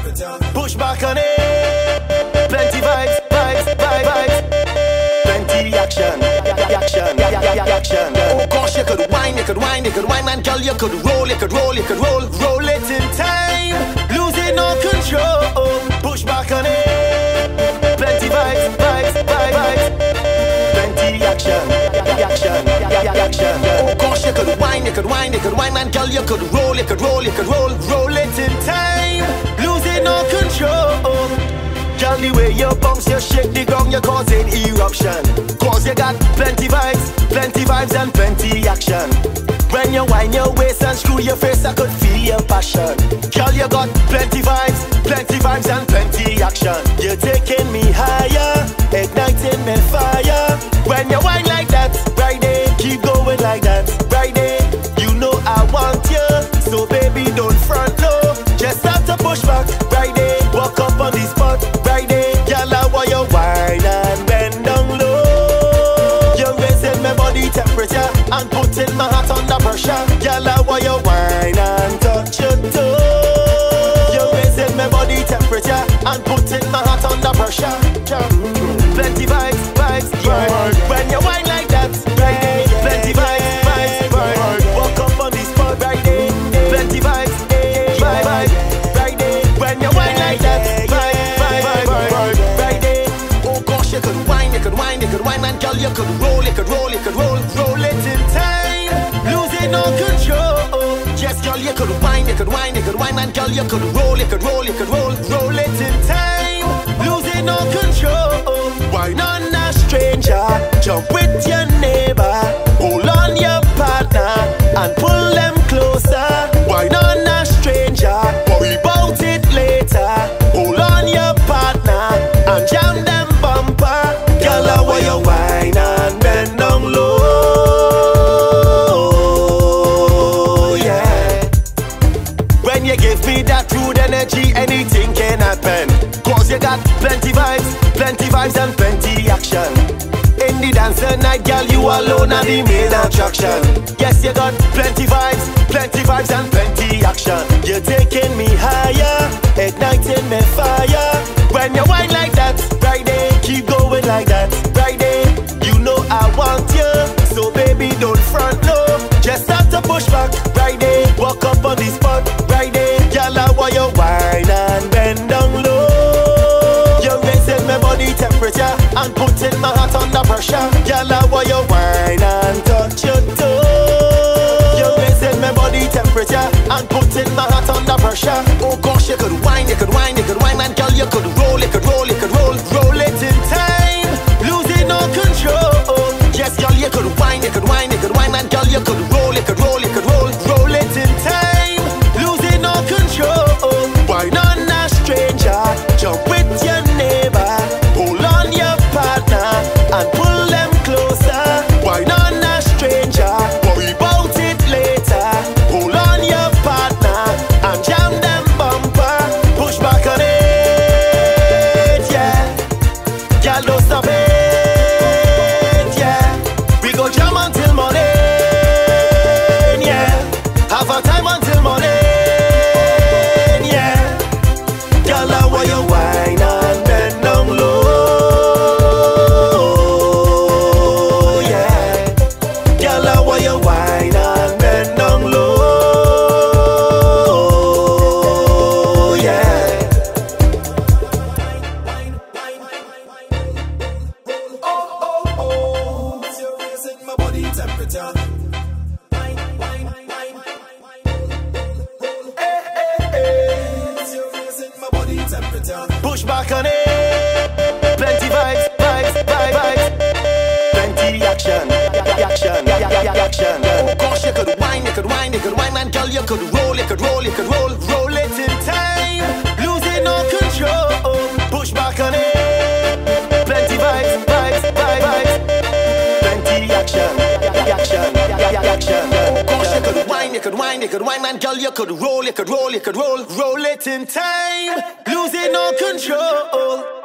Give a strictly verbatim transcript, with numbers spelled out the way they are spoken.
Push back on it. Plenty vibes, vibes, vibes, vibes. Plenty action, action, action. Oh gosh, you could whine, you could whine, you could whine, and girl, you could roll, you could roll, you could roll, roll it in time, losing all control. Push back on it. Plenty vibes, vibes, vibes, vibes. Plenty action, action, action. Oh gosh, you could whine, you could whine, you could whine, and girl, you could roll, you could roll, you could roll, roll it in time, losing all control. Girl, the way you bounce, you shake the ground, you're causing eruption. Cause you got plenty vibes, plenty vibes and plenty action. When you whine your waist and screw your face, I could feel your passion. Girl, you got plenty vibes, plenty vibes and plenty action. You're taking me higher, igniting me fire. When you whine like that, right there, keep going like that, right there. You know I want you, so baby don't front low. Just start to push back, right there. Walk up on the spot, right there. Girl, I want you whine and bend down low. You're raising my body temperature and putting my heart under pressure. Girl, I want you whine and touch your toe. You're raising my body temperature and putting my heart under pressure. Plenty vibes, vibes, vibes. When you whine like that, right there. Plenty vibes, vibes, vibes. Walk up on the spot, right there. Plenty vibes, vibes, vibes, right there. When you whine like that, vibes, vibes, vibes, right there. Oh gosh, you could whine, you could whine, you could whine, and girl, you could roll, you could roll, you could roll, roll it in time, losing all control. Yes, girl, you could whine, you could whine, you could whine, and girl, you could roll, you could roll, you could roll, roll it in time, losing all control. Whine on a stranger, jump with your neighbor, hold on your partner and pull them closer. Whine on a stranger, worry about it later. Hold on your partner and jam them bumper. Girl, I want you whine and bend down low. Yeah. When you give me that rude energy, anything can happen. Cause you got plenty vibes, plenty vibes and plenty action. In the dancer night, girl, you alone are the main attraction. Yes, you got plenty vibes, plenty vibes and plenty action. You're taking me higher, igniting me fire. When you whine like that, right there, keep going like that, right there. You know I want you, so baby don't front low. Just start to push back, right there. Walk up on the spot, right there. Girl, I want you whine and bend down low. You're raising my body temperature and putting my heart under pressure. Girl, I want you whine and touch your toe. You're raising my body temperature and putting my heart under pressure. Oh gosh, you could whine, you could whine, you could whine, and girl, you could roll, you could roll, you could roll, roll it in time, losing all control. Yes, girl, you could whine, you could whine, you could whine, and girl, you could roll, you could roll, you could roll, roll it in time, losing all control. Whine on a stranger, jump with your neighbor, hold on your partner and pull them closer. Whine on a stranger, worry about it later. Hold on your partner and jam them bumper. Push back on it, yeah. Girl, don't stop it, yeah. We go jam until morning, yeah. Have a time until morning. Push back on it. Plenty vibes, vibes, vibes, vibes. Plenty action, action, action. Oh gosh, you could whine, you could whine, you could whine, and girl, you could roll, you could roll, you could roll, roll it in time, losing all control. Push back on it. Plenty vibes, vibes, vibes, vibes. Plenty action, action, action. Oh gosh, you could whine, you could whine, you could whine, and girl, you could roll, you could roll, you could roll, roll it in time, losing all control.